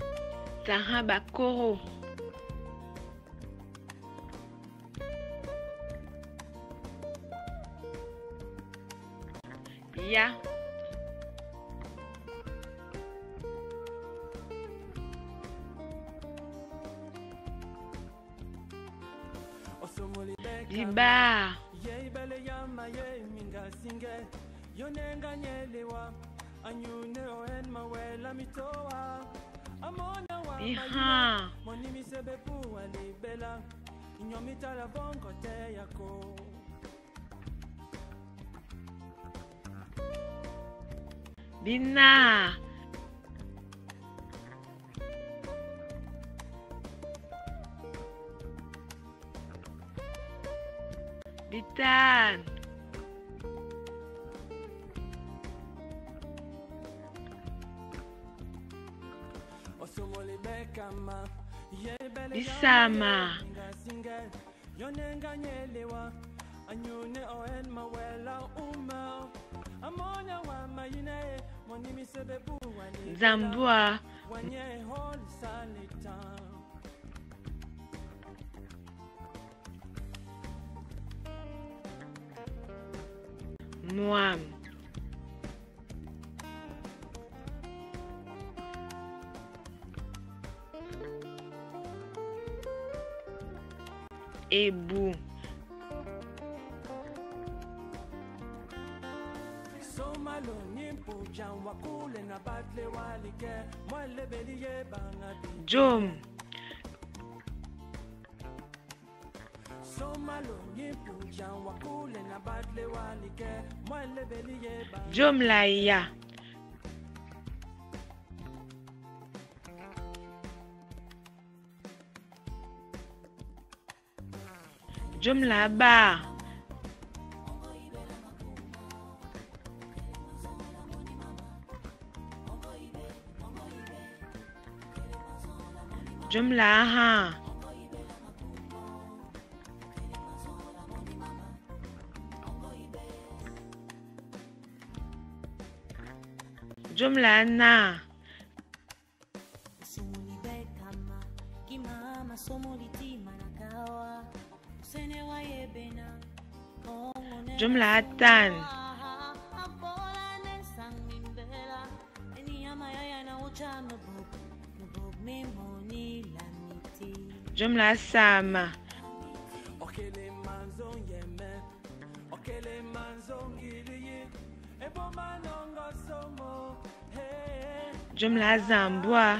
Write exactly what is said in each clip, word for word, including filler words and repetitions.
Taha bakoro. Ya. Diba. Iha. Bina. Bitan. Bisama. Zambua. Muam. Ebu. Jom. Jom la ya. Jom la ba. Jom la ha. Jom la na. Jom la tan. Jom la sama. Jom la zambua.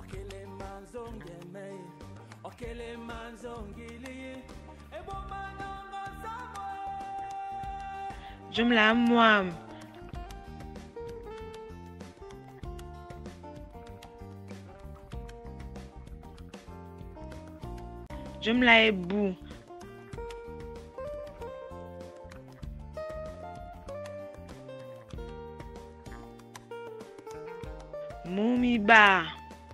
Jom la muam. Jom la ebu. Mumi ba.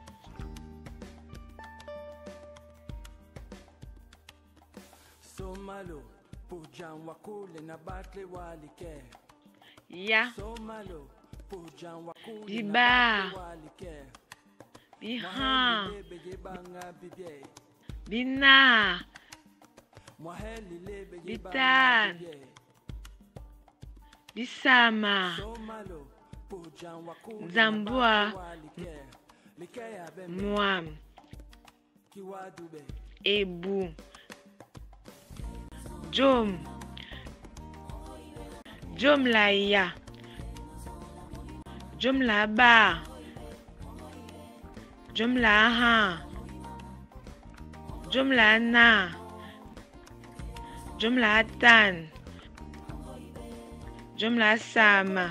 Somalo pujan wakule na batle walike. Ya. Somalo pujan wakule Biba. na batle walike. Biha. Banga bibye. Bina. Mwaheli lebe Bitan. Bisama. Somalo pujan wakule Zambua. walike. Likeya bembe Muam. kiwadube. Ebu. Jom. Jom la ya. Jom la ba. Jom la ha. Jom la na. Jom la tan. Jom la sama.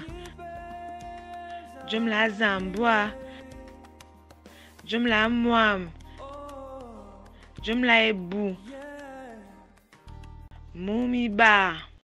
Jom la zambua. Jom la muam. Jom la ebu. Mumi ba.